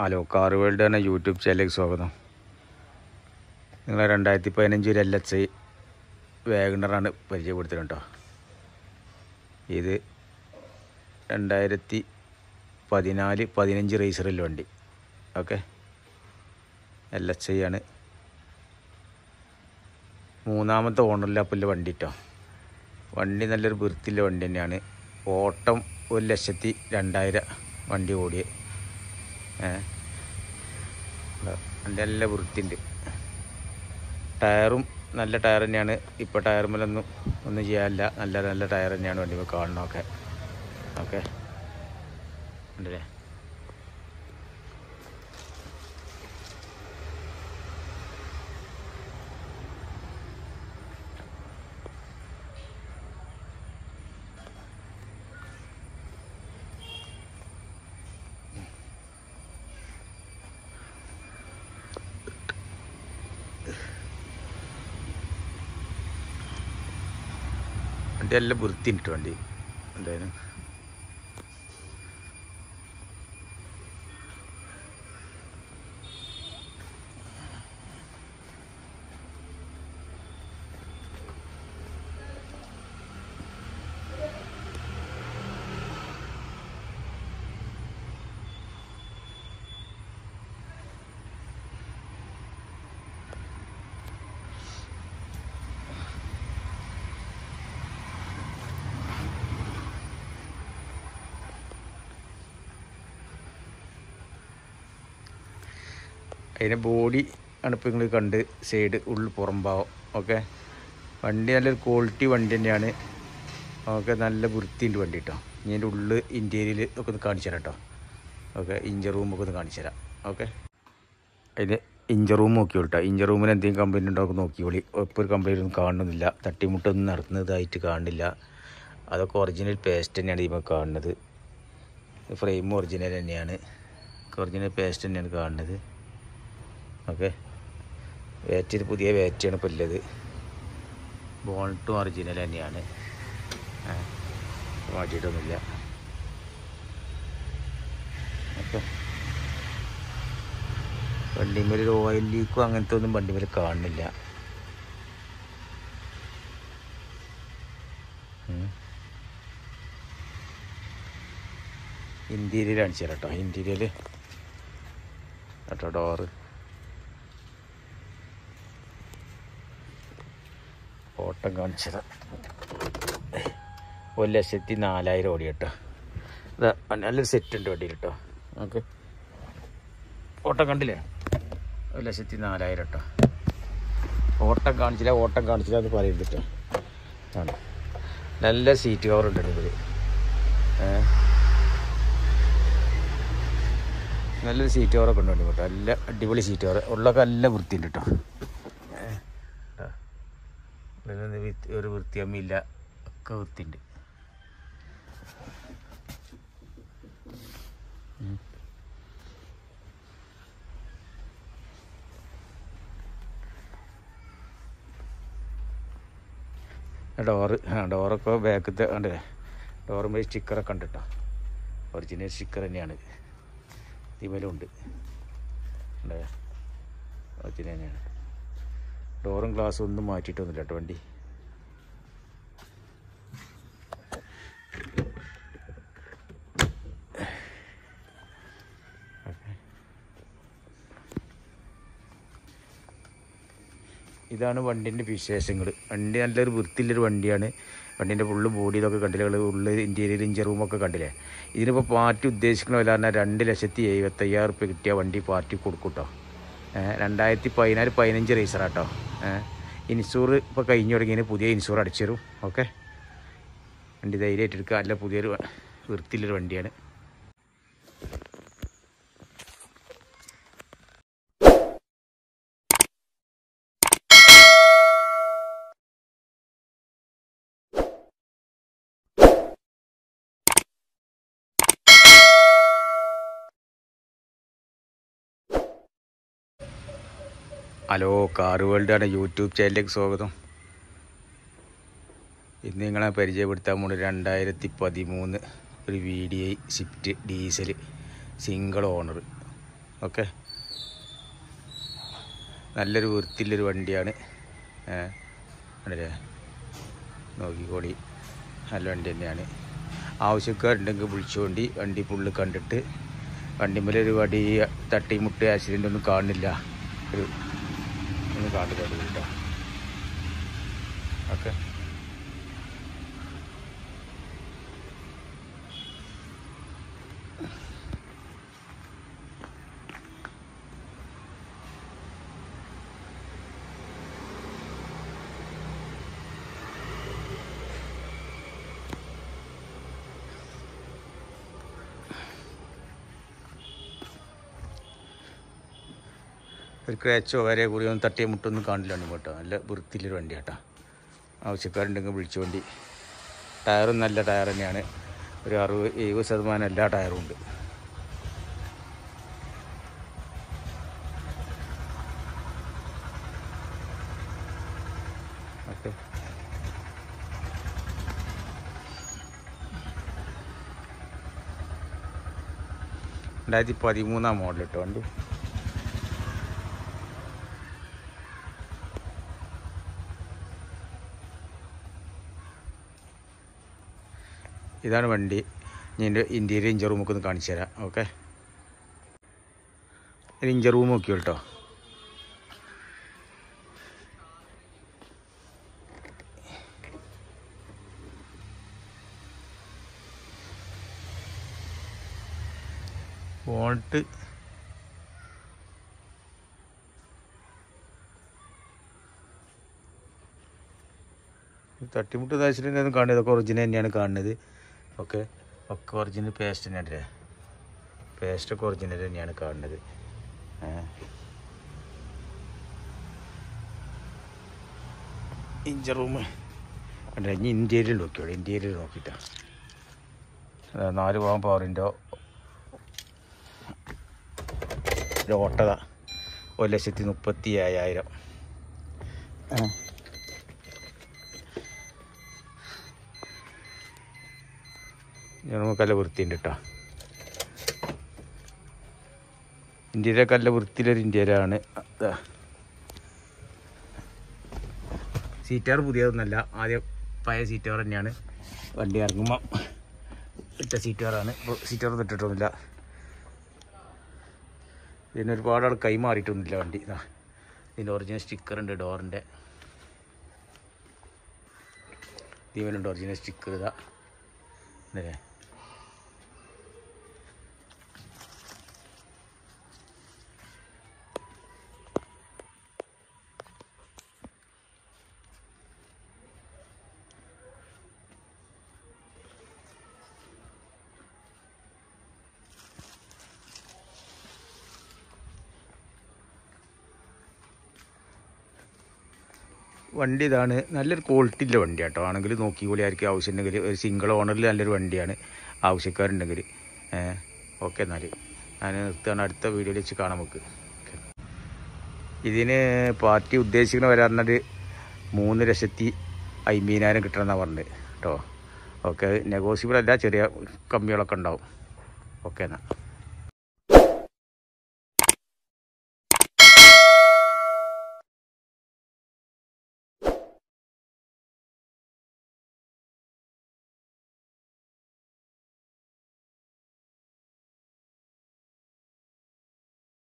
Hello car world എന്ന YouTube ചാനലിലേക്ക് സ്വാഗതം. നിങ്ങളെ 2015 LHI വാഗണറാണ് പരിചയപ്പെടുത്തുന്നത് കേട്ടോ. ഇത് 2014-15 റേസറിൽ വണ്ടി. ഓക്കെ, LHI ആണ്. മൂന്നാമത്തെ ഓണറിലപ്പുള്ള വണ്ടി കേട്ടോ. വണ്ടി നല്ലൊരു വൃത്തിയുള്ള വണ്ടി തന്നെയാണ്. ഓട്ടം 1,02,000 വണ്ടി ഓടിയ. നല്ല വൃത്തിയുണ്ട്. ടയറും നല്ല ടയർ തന്നെയാണ്. ഇപ്പോൾ ടയറുമേലൊന്നും ഒന്നും ചെയ്യാനില്ല. നല്ല നല്ല ടയർ തന്നെയാണ് വണ്ടി കാണണമൊക്കെ. ഓക്കെ, ഉണ്ടല്ലേ. വണ്ടി നല്ല വൃത്തിയുണ്ട് വണ്ടി. എന്തായാലും അതിൻ്റെ ബോഡി ആണ് ഇപ്പോൾ നിങ്ങൾ കണ്ട്. സൈഡ് ഉള്ളിൽ പുറംഭാവം. ഓക്കെ, വണ്ടി നല്ലൊരു ക്വാളിറ്റി വണ്ടി തന്നെയാണ്. ഓക്കെ, നല്ല വൃത്തിയുണ്ട് വണ്ടി കേട്ടോ. ഇനി അതിൻ്റെ ഉള്ളിൽ ഇൻറ്റീരിയൽ ഒക്കെ ഒന്ന് കാണിച്ചു തരാം കേട്ടോ. ഓക്കെ, ഇഞ്ചർ റൂമൊക്കെ ഒന്ന് കാണിച്ചു തരാം. ഓക്കെ, അതിന് ഇഞ്ചർ റൂം നോക്കിയോളൂ കേട്ടോ. ഇഞ്ചർ റൂമിന് എന്തെങ്കിലും കംപ്ലൈൻറ്റ് ഉണ്ടാവും നോക്കിയോളി. ഇപ്പോൾ ഒരു കംപ്ലൈൻറ്റ് ഒന്നും കാണുന്നില്ല. തട്ടിമുട്ടൊന്നും നടക്കുന്നതായിട്ട് കാണുന്നില്ല. അതൊക്കെ ഒറിജിനൽ പേസ്റ്റ് തന്നെയാണ് ഇപ്പോൾ കാണുന്നത്. ഫ്രെയിം ഒറിജിനൽ തന്നെയാണ്. ഒറിജിനൽ പേസ്റ്റ് തന്നെയാണ് കാണുന്നത്. ഓക്കെ, വേറ്റ് പുതിയ വേറ്റാണ് ഇപ്പോൾ ഉള്ളത്. ബോൾട്ടും ഒറിജിനൽ തന്നെയാണ്. മാറ്റിയിട്ടൊന്നുമില്ല. ഓക്കെ, വണ്ടിമേൽ ഒരു ഓയിൽ ലീക്കും അങ്ങനത്തെ ഒന്നും വണ്ടിമേൽ കാണുന്നില്ല. ഇൻറ്റീരിയൽ കാണിച്ചു തരാം കേട്ടോ. ഇൻറ്റീരിയൽ കേട്ടോ. ഡോറ് ഓട്ടം കാണിച്ചത് 1,04,000 ഓടി കേട്ടോ. അതാ നല്ലൊരു സെറ്റ് ഉണ്ട് വണ്ടിയിൽ കേട്ടോ. ഓക്കെ, ഓട്ടം കണ്ടില്ലേ? 1,04,000 കേട്ടോ. ഓട്ടം കാണിച്ചില്ല എന്ന് പറയുന്നത് കേട്ടോ. ആണ് നല്ല സീറ്റ് കവർ ഉണ്ട് ഇതിൽ. നല്ലൊരു സീറ്റ് കവറൊക്കെ ഉണ്ട് കേട്ടോ. നല്ല അടിപൊളി സീറ്റ് കവർ ഉള്ളതൊക്കെ നല്ല വൃത്തിയുണ്ട് കേട്ടോ. ഒരു വൃത്തിയമ്മില്ല, ഒക്കെ വൃത്തിയുണ്ട്. ഡോറൊക്കെ ബാക്കത്തെ കണ്ടേ. ഡോറുമ്പോൾ സ്റ്റിക്കറൊക്കെ ഉണ്ട് കേട്ടോ. ഒറിജിനൽ സ്റ്റിക്കർ തന്നെയാണ്. ഇതിമേലുണ്ട്. ഉണ്ടേ, ഒറിജിനൽ തന്നെയാണ്. ഡോറും ഗ്ലാസ്സും ഒന്നും മാറ്റിയിട്ടൊന്നുമില്ല കേട്ടോ വണ്ടി. ഇതാണ് വണ്ടീൻ്റെ വിശേഷങ്ങൾ. വണ്ടി നല്ലൊരു വൃത്തിയുള്ളൊരു വണ്ടിയാണ്. വണ്ടീൻ്റെ ഫുള്ള് ബോഡി ഇതൊക്കെ കണ്ടില്ലേ. ഉള്ളിൽ ഇൻറ്റീരിയർ ഇഞ്ചർ റൂമൊക്കെ കണ്ടില്ലേ. ഇതിനിപ്പോൾ പാർട്ടി ഉദ്ദേശിക്കണമല്ല. 2,75,000 കിട്ടിയ വണ്ടി പാർട്ടി കൊടുക്കും കേട്ടോ. 2014-15 റേസറാട്ടോ. ഇൻഷൂർ ഇപ്പോൾ കഴിഞ്ഞ് തുടങ്ങിയതിന് പുതിയ ഇൻഷൂർ അടിച്ചു തരും. ഓക്കെ, വണ്ടി ധൈര്യമായിട്ട് എടുക്കുക. നല്ല പുതിയൊരു വൃത്തിയുള്ളൊരു വണ്ടിയാണ്. ഹലോ കാർ വേൾഡ് എന്ന യൂട്യൂബ് ചാനലിലേക്ക് സ്വാഗതം. ഇന്ന് നിങ്ങളെ പരിചയപ്പെടുത്താൻ പോകുന്നത് 2013 ഒരു VDI Swift diesel single owner. Okay. നല്ലൊരു വൃത്തിയുള്ളൊരു വണ്ടിയാണ്. അല്ലേ, നോക്കിക്കോളി, നല്ല വണ്ടി തന്നെയാണ്. ആവശ്യക്കാരുണ്ടെങ്കിൽ വിളിച്ചുകൊണ്ട് വണ്ടി ഫുള്ള് കണ്ടിട്ട്, വണ്ടിമേലൊരു വടി തട്ടി മുട്ടി ആക്സിഡൻ്റ് ഒന്നും കാണുന്നില്ല, ഒന്ന് കാണില്ല കേട്ടോ. ഓക്കെ. ഒരു ക്രാച്ചോ വരെ കൂടി ഒന്നും തട്ടിയ മുട്ടൊന്നും കാണില്ല കേട്ടോ. നല്ല വൃത്തിയിലൊരു വണ്ടി കേട്ടോ. ആവശ്യക്കാരുണ്ടെങ്കിൽ വിളിച്ചു വണ്ടി. ടയറും നല്ല ടയർ തന്നെയാണ്. ഒരു 60-70% എല്ലാ ടയറും ഉണ്ട്. ഓക്കെ. 2013 മോഡൽ കേട്ടോ വണ്ടി. ഇതാണ് വണ്ടി. ഇതിൻ്റെ ഇൻറ്റീരിയർ ഇഞ്ചർ റൂമൊക്കെ ഒന്ന് കാണിച്ചു തരാം. ഓക്കെ. ഇത് ഇഞ്ചർ റൂം നോക്കിയോ കേട്ടോ. ബോൾട്ട് തട്ടിമുട്ട് ആക്സിഡൻ്റ് കാണുന്നത്. ഇതൊക്കെ ഒറിജിനൽ തന്നെയാണ് കാണുന്നത്. ഒക്കെ ഒറിജിനൽ പേസ്റ്റ് തന്നെയാണ്. പേസ്റ്റൊക്കെ ഒറിജിനൽ തന്നെയാണ് കാണുന്നത്. ഇഞ്ചർ റൂം അല്ല, ഇനി ഇൻറ്റീരിയർ നോക്കിയോളൂ. ഇൻറ്റീരിയർ നോക്കിയിട്ടാണ്. 4 ഭാഗം പവറിൻ്റെ ഒരു ഓട്ടത 1,35,000. നമുക്കല്ല വൃത്തിയുണ്ട് കേട്ടോ. ഇൻറ്റീരിയറൊക്കെ നല്ല വൃത്തിയിലൊരു ഇൻറ്റീരിയറാണ്. സീറ്റാർ പുതിയതൊന്നുമല്ല, ആദ്യം പഴയ സീറ്റാർ തന്നെയാണ്. വണ്ടി ഇറങ്ങുമ്പോൾ ഇട്ട സീറ്റാറാണ്. ഇപ്പോൾ സീറ്റാർ ഇട്ടിട്ടൊന്നുമില്ല. ഇതിന് ഒരുപാട് ആൾ കൈമാറിയിട്ടൊന്നുമില്ല വണ്ടി. ഇതിൻ്റെ ഒറിജിനൽ സ്റ്റിക്കറുണ്ട് ഡോറിൻ്റെ. ഇതിലുണ്ട് ഒറിജിനൽ സ്റ്റിക്കർ. ഇതാ അല്ലേ. വണ്ടി ഇതാണ്. നല്ലൊരു ക്വാളിറ്റിയുള്ള വണ്ടി കേട്ടോ. ആണെങ്കിൽ നോക്കിക്കോളി. ആയിരിക്കും ആവശ്യമുണ്ടെങ്കിൽ. ഒരു സിംഗിൾ ഓണറിൽ നല്ലൊരു വണ്ടിയാണ്. ആവശ്യക്കാരുണ്ടെങ്കിൽ. ഓക്കെ. എന്നാൽ ഞാൻ നിർത്തുകയാണ്. അടുത്ത വീഡിയോയിൽ വെച്ച് കാണാം നമുക്ക്. ഇതിന് പാർട്ടി ഉദ്ദേശിക്കുന്ന വരാറുണ്ട് 3,50,000 കിട്ടണമെന്നാണ് പറഞ്ഞത് കേട്ടോ. ഓക്കെ. നെഗോസിബിൾ അല്ല, ചെറിയ കമ്മികളൊക്കെ ഉണ്ടാവും. ഓക്കെ എന്നാൽ.